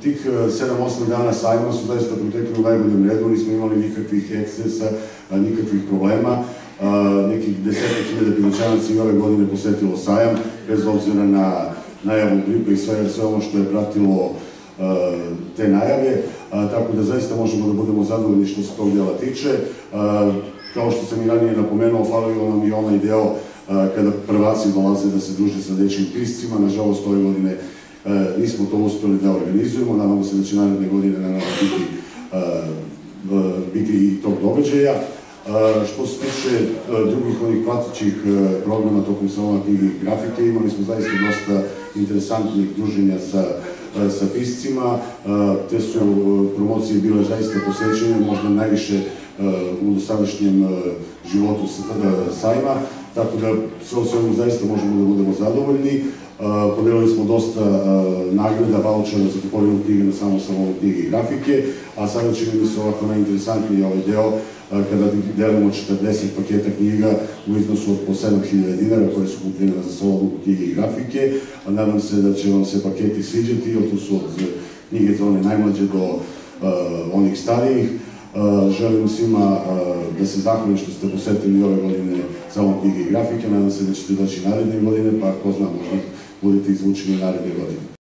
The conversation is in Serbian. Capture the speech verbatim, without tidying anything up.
tih sedam osam dana sajma su zaista protekli u najboljem redu, nismo imali nikakvih ekscesa, nikakvih problema. Nekih desetak hiljada Piroćanaca i ove godine posetilo sajam, bez obzira na najavu gripe i sve ono što je pratilo te najave, tako da zaista možemo da budemo zadovoljni što se tog dela tiče. Kao što sam i ranije napomenuo, falio nam i onaj deo kada prvaci dolaze da se druže sa dečijim piscima. Nažalost, ove godine nismo to uspeli da organizujemo, nadamo se da će naredne godine naravno biti i tog događaja. Što se tiče drugih onih pratećih programa tokom salona knjige i grafike, imali smo zaista dosta interesantnih druženja sa piscima. Te su promocije bile zaista posećene, možda najviše u dosadašnjem životu sajma, tako da sve o svemu zaista možemo da budemo zadovoljni. Podelili smo dosta nagrada, vaučera za kupovinu knjige na samom salonu knjige i grafike, a sada će mi se ovako najinteresantniji ovaj deo kada delimo četrdeset paketa knjiga u iznosu od po sedam hiljada dinara koje su kupljene za salonu knjige i grafike. Nadam se da će vam se paketi sviđati, jer tu su od knjige za one najmlađe do onih starijih. Želim svima da se zahvalim što ste posetili ove godine salon knjige i grafike. Nadam se da ćete doći naredne godine, pa ko zna, možda budete izvučeni naredne godine.